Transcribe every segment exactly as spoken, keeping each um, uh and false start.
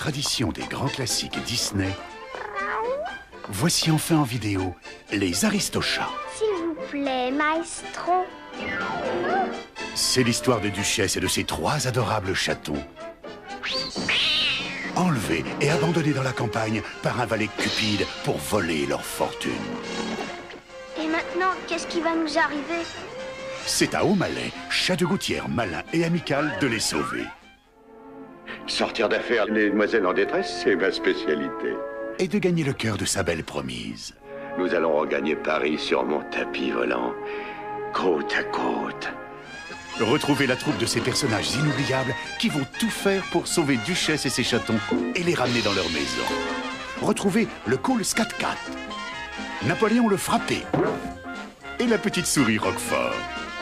tradition des grands classiques Disney, voici enfin en vidéo les Aristochats. S'il vous plaît, maestro. C'est l'histoire de Duchesse et de ses trois adorables chatons, enlevés et abandonnés dans la campagne par un valet cupide pour voler leur fortune. Et maintenant, qu'est-ce qui va nous arriver? C'est à O'Malley, chat de gouttière malin et amical, de les sauver. Sortir d'affaires les demoiselles en détresse, c'est ma spécialité. Et de gagner le cœur de sa belle promise. Nous allons regagner Paris sur mon tapis volant, côte à côte. Retrouvez la troupe de ces personnages inoubliables qui vont tout faire pour sauver Duchesse et ses chatons et les ramener dans leur maison. Retrouvez le cool Scat Cat, Napoléon le frappé et la petite souris Roquefort.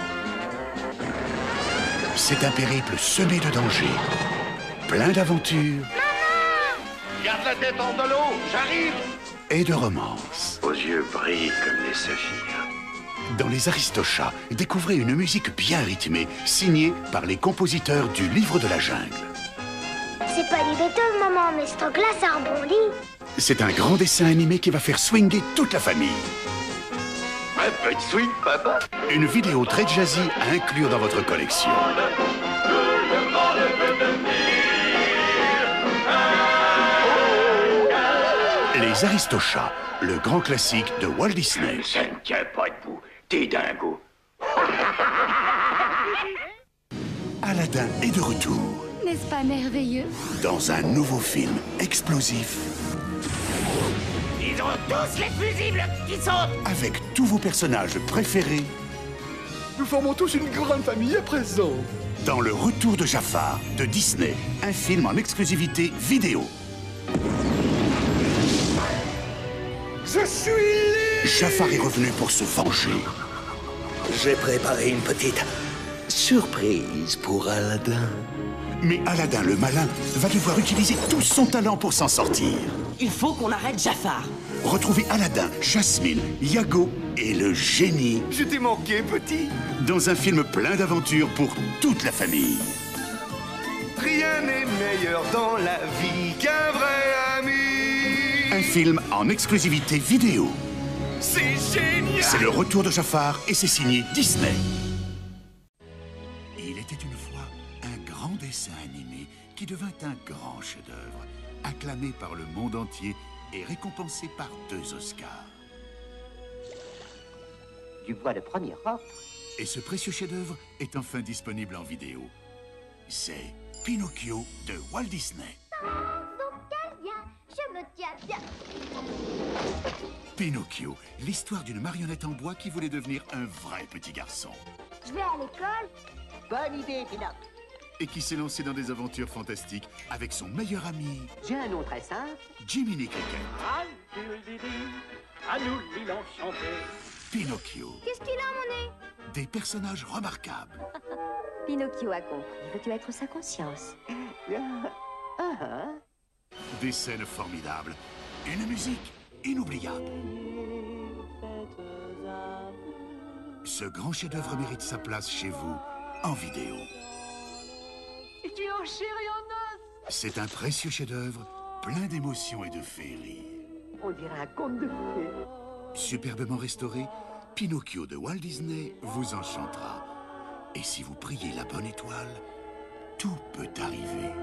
C'est un périple semé de dangers, plein d'aventures. Garde la tête hors de l'eau, j'arrive! Et de romances. Vos yeux brillent comme des saphirs. Dans les Aristochats, découvrez une musique bien rythmée, signée par les compositeurs du Livre de la Jungle. C'est pas du Beethoven, maman, mais ce truc-là, ça rebondit. C'est un grand dessin animé qui va faire swinger toute la famille. Un peu de swing, papa. Une vidéo très jazzy à inclure dans votre collection. Les Aristochats, le grand classique de Walt Disney. Ça ne tient pas debout, t'es dingo. Aladdin est de retour. N'est-ce pas merveilleux? Dans un nouveau film explosif. Ils ont tous les fusibles qui sautent. Avec tous vos personnages préférés. Nous formons tous une grande famille à présent. Dans Le Retour de Jafar de Disney, un film en exclusivité vidéo. Je suis libre. Jafar est revenu pour se venger. J'ai préparé une petite surprise pour Aladdin. Mais Aladdin le malin va devoir utiliser tout son talent pour s'en sortir. Il faut qu'on arrête Jafar. Retrouvez Aladdin, Jasmine, Iago et le génie Je t'ai manqué, petit. dans un film plein d'aventures pour toute la famille. Rien n'est meilleur dans la vie qu'un vrai ami. Un film en exclusivité vidéo. C'est génial. C'est Le Retour de Jafar et c'est signé Disney. Il était une fois un grand dessin animé qui devint un grand chef-d'œuvre, acclamé par le monde entier et récompensé par deux Oscars. Du bois de premier ordre. Et ce précieux chef-d'œuvre est enfin disponible en vidéo. C'est Pinocchio de Walt Disney. Je me tiens bien. Pinocchio, l'histoire d'une marionnette en bois qui voulait devenir un vrai petit garçon. Je vais à l'école. Bonne idée, Pinocchio. Et qui s'est lancé dans des aventures fantastiques avec son meilleur ami, J'ai un nom très simple. Jiminy Cricket. À nous l'île enchantée. Qu'est-ce Pinocchio, qu'il a, mon nez? des personnages remarquables. Pinocchio a compris. Veux-tu être sa conscience? Des scènes formidables, une musique inoubliable. Ce grand chef-d'œuvre mérite sa place chez vous, en vidéo. Et tu en chéris en os. C'est un précieux chef-d'œuvre, plein d'émotions et de féerie. On dirait un conte de fées. Superbement restauré, Pinocchio de Walt Disney vous enchantera. Et si vous priez la bonne étoile, tout peut arriver.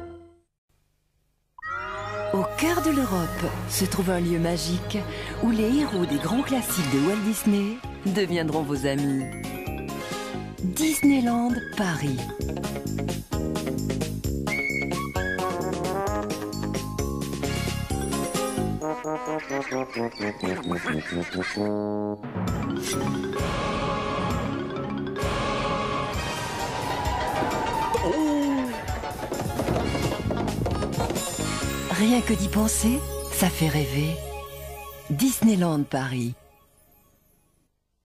Au cœur de l'Europe se trouve un lieu magique où les héros des grands classiques de Walt Disney deviendront vos amis. Disneyland Paris. Rien que d'y penser, ça fait rêver. Disneyland Paris.